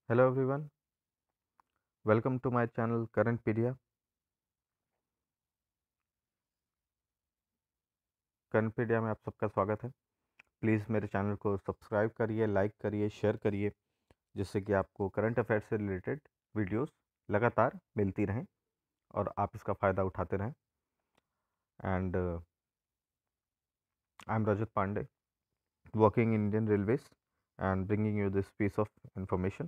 Hello everyone, welcome to my channel Currentpedia. Currentpedia में आप सबका स्वागत है। प्लीज़ मेरे चैनल को सब्सक्राइब करिए, लाइक करिए, शेयर करिए, जिससे कि आपको करंट अफेयर्स से रिलेटेड वीडियोस लगातार मिलती रहें और आप इसका फ़ायदा उठाते रहें। And I am Rajat Pandey, working in Indian Railways and bringing you this piece of information.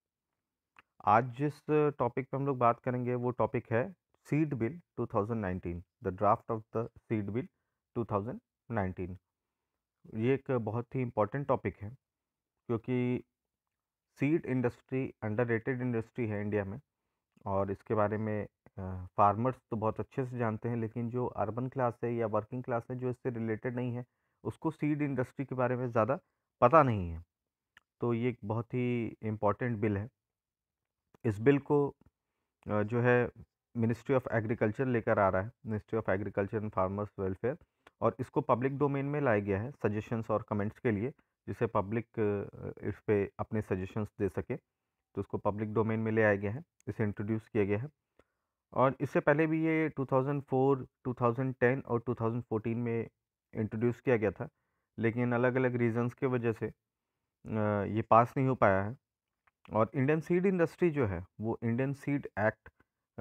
आज जिस टॉपिक पे हम लोग बात करेंगे वो टॉपिक है seed bill 2019, the draft of the seed bill 2019। ये एक बहुत ही इम्पोर्टेंट टॉपिक है क्योंकि सीड इंडस्ट्री अंडररेटेड इंडस्ट्री है इंडिया में, और इसके बारे में फार्मर्स तो बहुत अच्छे से जानते हैं, लेकिन जो अर्बन क्लास है या वर्किंग क्लास है जो इससे रिलेटेड नहीं है, उसको सीड इंडस्ट्री के बारे में ज़्यादा पता नहीं है। तो ये एक बहुत ही इम्पोर्टेंट बिल है। इस बिल को जो है मिनिस्ट्री ऑफ एग्रीकल्चर लेकर आ रहा है, ministry of agriculture and farmers welfare, और इसको पब्लिक डोमेन में लाया गया है सजेशंस और कमेंट्स के लिए, जिससे पब्लिक इस पे अपने सजेशंस दे सके। तो उसको पब्लिक डोमेन में ले आया गया है, इसे इंट्रोड्यूस किया गया है। और इससे पहले भी ये 2004, 2010 और 2014 में इंट्रोड्यूस किया गया था, लेकिन अलग अलग रीजंस की वजह से ये पास नहीं हो पाया है। और इंडियन सीड इंडस्ट्री जो है वो इंडियन सीड एक्ट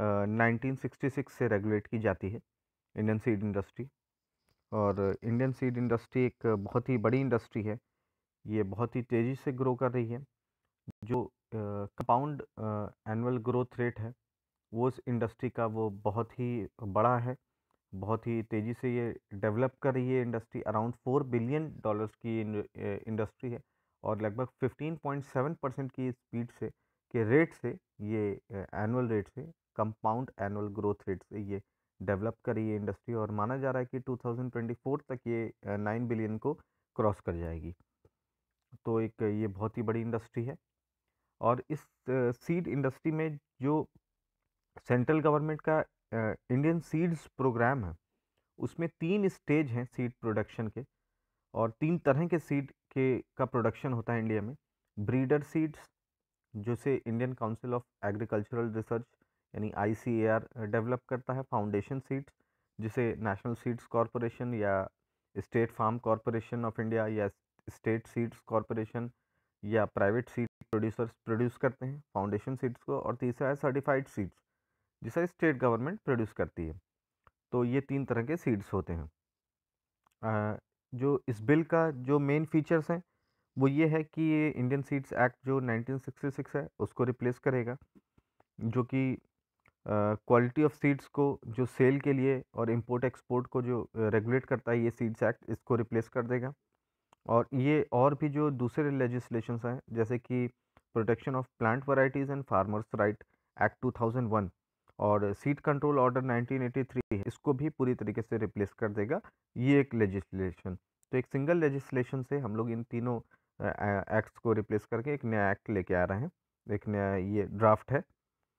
1966 से रेगुलेट की जाती है, इंडियन सीड इंडस्ट्री। और इंडियन सीड इंडस्ट्री एक बहुत ही बड़ी इंडस्ट्री है, ये बहुत ही तेज़ी से ग्रो कर रही है। जो कंपाउंड एनुअल ग्रोथ रेट है वो इस इंडस्ट्री का वो बहुत ही बड़ा है, बहुत ही तेज़ी से ये डेवलप कर रही है इंडस्ट्री। अराउंड $4 बिलियन की इंडस्ट्री है, और लगभग 15.7% की स्पीड से के रेट से ये एनुअल रेट से, कंपाउंड एनुअल ग्रोथ रेट से ये डेवलप कर रही है इंडस्ट्री। और माना जा रहा है कि 2024 तक ये 9 बिलियन को क्रॉस कर जाएगी। तो एक ये बहुत ही बड़ी इंडस्ट्री है। और इस सीड इंडस्ट्री में जो सेंट्रल गवर्नमेंट का इंडियन सीड्स प्रोग्राम है, उसमें 3 स्टेज हैं सीड प्रोडक्शन के, और 3 तरह के सीड के का प्रोडक्शन होता है इंडिया में। ब्रीडर सीड्स, जिसे Indian council of agricultural research यानी ICAR डेवलप करता है। फाउंडेशन सीड्स, जिसे नेशनल सीड्स कॉरपोरेशन या state farm corporation of India या स्टेट सीड्स कॉरपोरेशन या प्राइवेट सीड प्रोड्यूसर्स प्रोड्यूस करते हैं फाउंडेशन सीड्स को। और तीसरा है सर्टिफाइड सीड्स, जिसे स्टेट गवर्नमेंट प्रोड्यूस करती है। तो ये 3 तरह के सीड्स होते हैं। जो इस बिल का जो मेन फीचर्स हैं वो ये है कि ये इंडियन सीड्स एक्ट जो 1966 है उसको रिप्लेस करेगा, जो कि क्वालिटी ऑफ सीड्स को जो सेल के लिए और इंपोर्ट एक्सपोर्ट को जो रेगुलेट करता है, ये सीड्स एक्ट इसको रिप्लेस कर देगा। और ये और भी जो दूसरे लेजिस्लेशंस हैं, जैसे कि protection of plant varieties and farmers right act 2001 और सीड कंट्रोल ऑर्डर 1983 है, इसको भी पूरी तरीके से रिप्लेस कर देगा ये एक लेजिस्लेशन। तो एक सिंगल लेजिस्लेशन से हम लोग इन तीनों एक्ट्स को रिप्लेस करके एक नया एक्ट लेके आ रहे हैं, एक नया ये ड्राफ्ट है।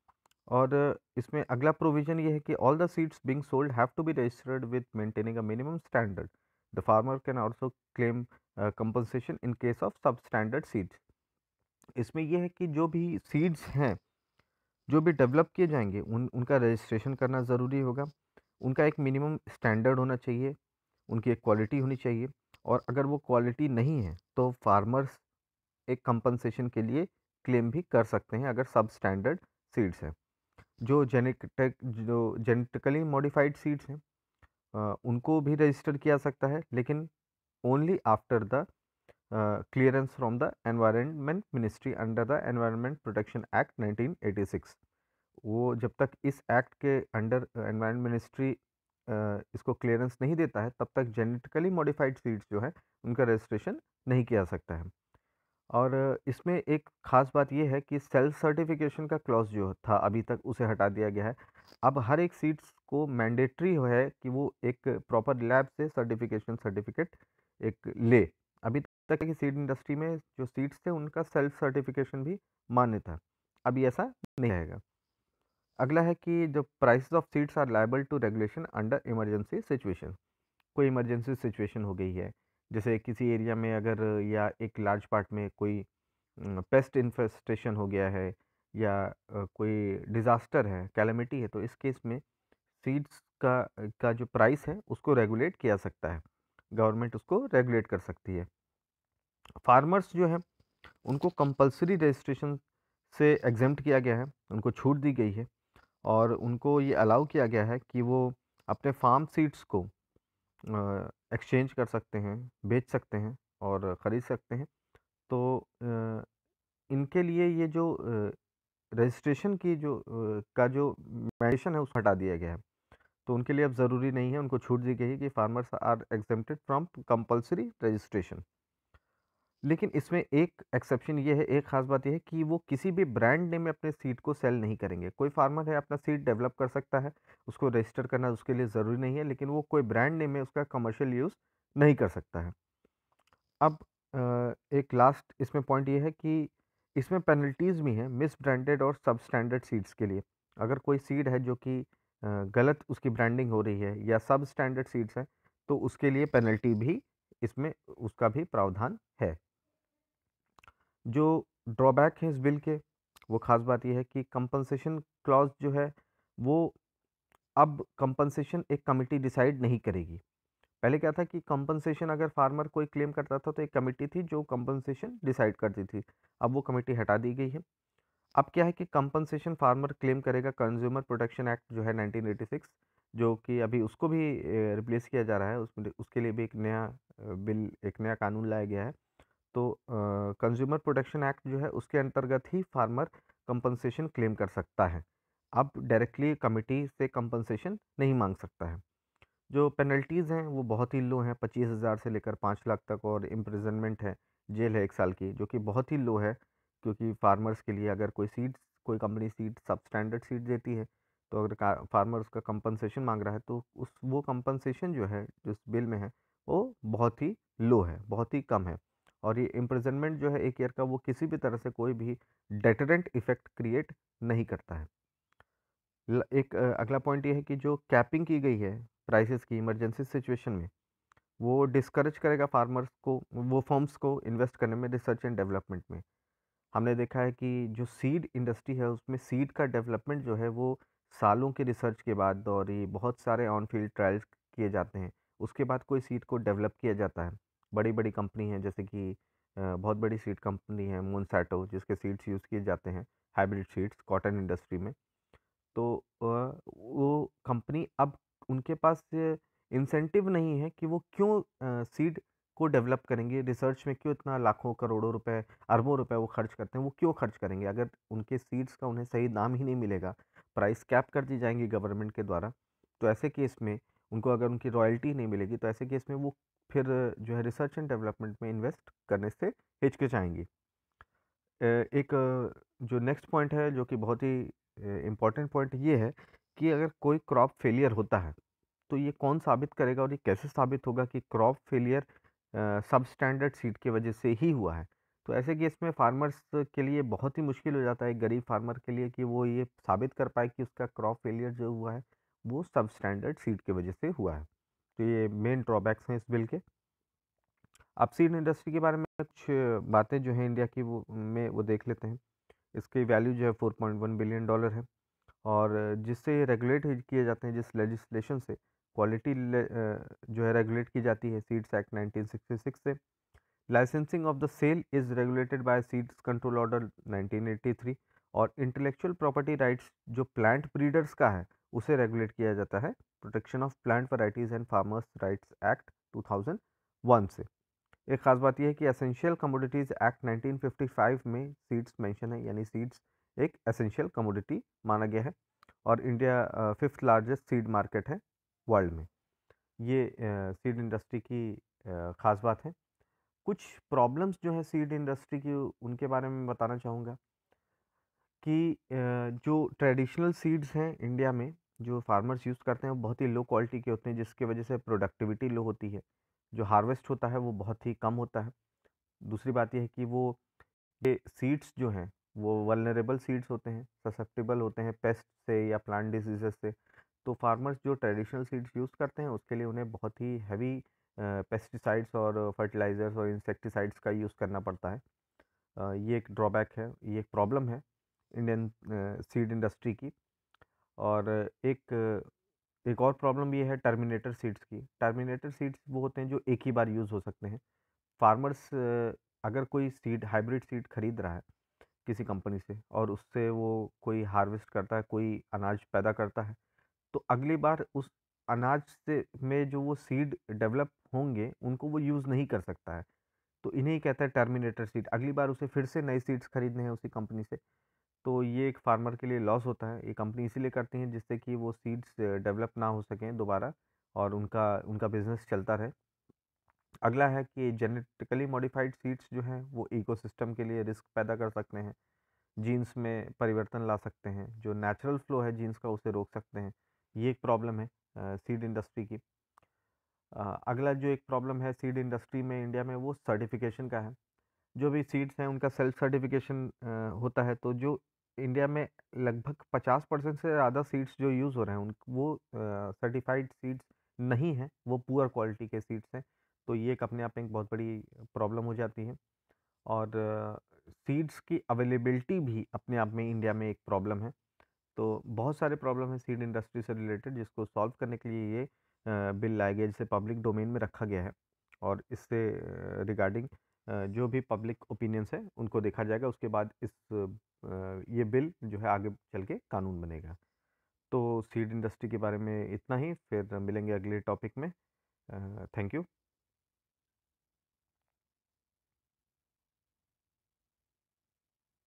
और इसमें अगला प्रोविजन ये है कि all the seeds being sold have to be registered with maintaining a minimum standard. The farmer can also claim compensation in case of sub standard seeds. इसमें यह है कि जो भी सीड्स हैं जो भी डेवलप किए जाएंगे उनका रजिस्ट्रेशन करना ज़रूरी होगा। उनका एक मिनिमम स्टैंडर्ड होना चाहिए, उनकी एक क्वालिटी होनी चाहिए, और अगर वो क्वालिटी नहीं है तो फार्मर्स एक कंपनसेशन के लिए क्लेम भी कर सकते हैं अगर सब स्टैंडर्ड सीड्स हैं। जो जेनेटिकली मॉडिफाइड सीड्स हैं उनको भी रजिस्टर किया सकता है, लेकिन only after the clearance from the environment ministry under the environment protection act 1986। वो जब तक इस एक्ट के अंडर एनवायरनमेंट मिनिस्ट्री इसको क्लियरेंस नहीं देता है, तब तक जेनेटिकली मॉडिफाइड सीड्स जो है उनका रजिस्ट्रेशन नहीं किया जा सकता है। और इसमें एक ख़ास बात ये है कि सेल्फ सर्टिफिकेशन का क्लॉज जो था अभी तक, उसे हटा दिया गया है। अब हर एक सीड्स को मैंडेटरी है कि वो एक प्रॉपर लैब से सर्टिफिकेट एक ले। अभी तक की सीड इंडस्ट्री में जो सीड्स थे उनका सेल्फ सर्टिफिकेशन भी मान्य था, अभी ऐसा नहीं रहेगा। अगला है कि the prices of seeds are liable to regulation under emergency situation. कोई इमरजेंसी सिचुएशन हो गई है, जैसे किसी एरिया में अगर या एक लार्ज पार्ट में कोई पेस्ट इन्फेस्टेशन हो गया है या कोई डिज़ास्टर है, कैलेमिटी है, तो इस केस में सीड्स का जो प्राइस है उसको रेगुलेट किया सकता है, गवर्नमेंट उसको रेगुलेट कर सकती है। फार्मर्स जो है उनको कंपल्सरी रजिस्ट्रेशन से एग्जेम्प्ट किया गया है, उनको छूट दी गई है और उनको ये अलाउ किया गया है कि वो अपने फार्म सीड्स को एक्सचेंज कर सकते हैं, बेच सकते हैं और ख़रीद सकते हैं। तो इनके लिए ये जो रजिस्ट्रेशन की जो का जो मेंशन है उसको हटा दिया गया है, तो उनके लिए अब ज़रूरी नहीं है, उनको छूट दी गई है कि farmers are exempted from compulsory registration. लेकिन इसमें एक एक्सेप्शन ये है, एक ख़ास बात ये है कि वो किसी भी ब्रांड नेम में अपने सीड को सेल नहीं करेंगे। कोई फार्मर है अपना सीड डेवलप कर सकता है, उसको रजिस्टर करना उसके लिए ज़रूरी नहीं है, लेकिन वो कोई ब्रांड नेम में उसका कमर्शियल यूज़ नहीं कर सकता है। अब एक लास्ट इसमें पॉइंट ये है कि इसमें पेनल्टीज़ भी हैं मिस ब्रांडेड और सब स्टैंडर्ड सीड्स के लिए। अगर कोई सीड है जो कि गलत उसकी ब्रांडिंग हो रही है या सब स्टैंडर्ड सीड्स हैं, तो उसके लिए पेनल्टी भी इसमें उसका भी प्रावधान है। जो ड्रॉबैक है इस बिल के, वो ख़ास बात ये है कि कंपनसेशन क्लॉज़ जो है, वो अब कंपनसेशन एक कमिटी डिसाइड नहीं करेगी। पहले क्या था कि कंपनसेशन अगर फार्मर कोई क्लेम करता था तो एक कमिटी थी जो कंपनसेशन डिसाइड करती थी। अब वो कमिटी हटा दी गई है। अब क्या है कि कंपनसेशन फार्मर क्लेम करेगा कंज्यूमर प्रोटेक्शन एक्ट जो है 1986, जो कि अभी उसको भी रिप्लेस किया जा रहा है, उसमें उसके लिए भी एक नया बिल, एक नया कानून लाया गया है। तो कंज्यूमर प्रोटेक्शन एक्ट जो है उसके अंतर्गत ही फार्मर कंपनसेशन क्लेम कर सकता है। अब डायरेक्टली कमिटी से कंपनसेशन नहीं मांग सकता है। जो पेनल्टीज़ हैं वो बहुत ही लो हैं, 25,000 से लेकर 5 लाख तक, और इम्प्रिजनमेंट है, जेल है 1 साल की, जो कि बहुत ही लो है, क्योंकि फार्मर्स के लिए अगर कोई company seed sub standard seed देती है, तो अगर फार्मर उसका कंपनसेशन मांग रहा है तो उस वो कंपनसेशन जो है जिस बिल में है वो बहुत ही लो है, बहुत ही कम है। और ये इम्प्रिजनमेंट जो है 1 ईयर का, वो किसी भी तरह से कोई भी डेटरेंट इफेक्ट क्रिएट नहीं करता है। एक अगला पॉइंट ये है कि जो कैपिंग की गई है प्राइसेस की इमरजेंसी सिचुएशन में, वो डिस्करेज करेगा फार्मर्स को, वो फर्म्स को इन्वेस्ट करने में रिसर्च एंड डेवलपमेंट में। हमने देखा है कि जो सीड इंडस्ट्री है उसमें सीड का डेवलपमेंट जो है वो सालों की रिसर्च के बाद, और ये बहुत सारे ऑन फील्ड ट्रायल्स किए जाते हैं, उसके बाद कोई सीड को डेवलप किया जाता है। बड़ी बड़ी कंपनी हैं, जैसे कि बहुत बड़ी सीड कंपनी है मोनसैटो, जिसके सीड्स यूज़ किए जाते हैं, हाइब्रिड सीड्स कॉटन इंडस्ट्री में। तो वो कंपनी अब, उनके पास इंसेंटिव नहीं है कि वो क्यों सीड को डेवलप करेंगे, रिसर्च में क्यों इतना लाखों करोड़ों रुपए, अरबों रुपए वो खर्च करते हैं, वो क्यों खर्च करेंगे अगर उनके सीड्स का उन्हें सही दाम ही नहीं मिलेगा, प्राइस कैप कर दी जाएंगी गवर्नमेंट के द्वारा। तो ऐसे केस में उनको अगर उनकी रॉयल्टी नहीं मिलेगी, तो ऐसे केस में वो फिर जो है रिसर्च एंड डेवलपमेंट में इन्वेस्ट करने से हिचकिचाएंगी। एक जो नेक्स्ट पॉइंट है जो कि बहुत ही इम्पोर्टेंट पॉइंट ये है कि अगर कोई क्रॉप फेलियर होता है, तो ये कौन साबित करेगा और ये कैसे साबित होगा कि crop failure sub standard seed की वजह से ही हुआ है। तो ऐसे केस में फार्मर्स के लिए बहुत ही मुश्किल हो जाता है, गरीब फार्मर के लिए, कि वो ये साबित कर पाए कि उसका क्रॉप फेलियर जो हुआ है वो सब स्टैंडर्ड सीड की वजह से हुआ है। तो ये मेन ड्रॉबैक्स हैं इस बिल के। अब सीड इंडस्ट्री के बारे में कुछ बातें जो हैं इंडिया की, वो देख लेते हैं। इसकी वैल्यू जो है $4.1 बिलियन है, और जिससे रेगुलेट किए जाते हैं, जिस लेजिस्लेशन से क्वालिटी जो है रेगुलेट की जाती है, सीड्स एक्ट 1966 से। Licensing of the sale is regulated by seeds control order 1983, और इंटेलेक्चुअल प्रॉपर्टी राइट्स जो प्लांट ब्रीडर्स का है उसे रेगुलेट किया जाता है protection of plant varieties and farmers rights act 2001 से। एक खास बात यह है कि एसेंशियल कमोडिटीज़ एक्ट 1955 में सीड्स मेंशन है, यानी सीड्स एक एसेंशियल कमोडिटी माना गया है, और India fifth largest seed market है वर्ल्ड में। ये सीड इंडस्ट्री की खास बात है। कुछ प्रॉब्लम्स जो है सीड इंडस्ट्री की, उनके बारे में बताना चाहूँगा कि जो ट्रेडिशनल सीड्स हैं इंडिया में, जो फार्मर्स यूज़ करते हैं, वो बहुत ही लो क्वालिटी के होते हैं, जिसकी वजह से प्रोडक्टिविटी लो होती है, जो हार्वेस्ट होता है वो बहुत ही कम होता है। दूसरी बात ये है कि ये सीड्स जो हैं वो वल्नरेबल सीड्स होते हैं, ससेप्टेबल होते हैं पेस्ट से या प्लांट डिजीजेस से। तो फार्मर्स जो ट्रेडिशनल सीड्स यूज़ करते हैं उसके लिए उन्हें बहुत ही हैवी पेस्टिसाइड्स और फर्टिलाइज़र्स और इंसेक्टिसाइड्स का यूज़ करना पड़ता है। ये एक ड्रॉबैक है, ये एक प्रॉब्लम है इंडियन सीड इंडस्ट्री की। और एक और प्रॉब्लम ये है टर्मिनेटर सीड्स की। टर्मिनेटर सीड्स वो होते हैं जो एक ही बार यूज़ हो सकते हैं। फार्मर्स अगर कोई सीड हाइब्रिड सीड खरीद रहा है किसी कंपनी से और उससे वो कोई हार्वेस्ट करता है, कोई अनाज पैदा करता है, तो अगली बार उस अनाज से में जो वो सीड डेवलप होंगे उनको वो यूज़ नहीं कर सकता है। तो इन्हें ही कहते हैं टर्मिनेटर सीड। अगली बार उसे फिर से नए सीड्स खरीदने हैं उसी कंपनी से। तो ये एक फार्मर के लिए लॉस होता है। ये कंपनी इसीलिए करती है जिससे कि वो सीड्स डेवलप ना हो सकें दोबारा और उनका उनका बिजनेस चलता रहे। अगला है कि जेनेटिकली मॉडिफाइड सीड्स जो हैं वो इकोसिस्टम के लिए रिस्क पैदा कर सकते हैं, जीन्स में परिवर्तन ला सकते हैं, जो नेचुरल फ्लो है जीन्स का उसे रोक सकते हैं। ये एक प्रॉब्लम है सीड इंडस्ट्री की। अगला जो एक प्रॉब्लम है सीड इंडस्ट्री में इंडिया में वो सर्टिफिकेशन का है। जो भी सीड्स हैं उनका सेल्फ सर्टिफिकेशन होता है। तो जो इंडिया में लगभग 50% से ज़्यादा सीड्स जो यूज़ हो रहे हैं उन वो सर्टिफाइड सीड्स नहीं हैं, वो पुअर क्वालिटी के सीड्स हैं। तो ये एक अपने आप में एक बहुत बड़ी प्रॉब्लम हो जाती है। और सीड्स की अवेलेबिलिटी भी अपने आप में इंडिया में एक प्रॉब्लम है। तो बहुत सारे प्रॉब्लम हैं सीड इंडस्ट्री से रिलेटेड जिसको सॉल्व करने के लिए ये बिल लाया गया जिसे पब्लिक डोमेन में रखा गया है। और इससे रिगार्डिंग जो भी पब्लिक ओपिनियंस है उनको देखा जाएगा। उसके बाद ये बिल जो है आगे चल के कानून बनेगा। तो सीड इंडस्ट्री के बारे में इतना ही, फिर मिलेंगे अगले टॉपिक में। Thank you.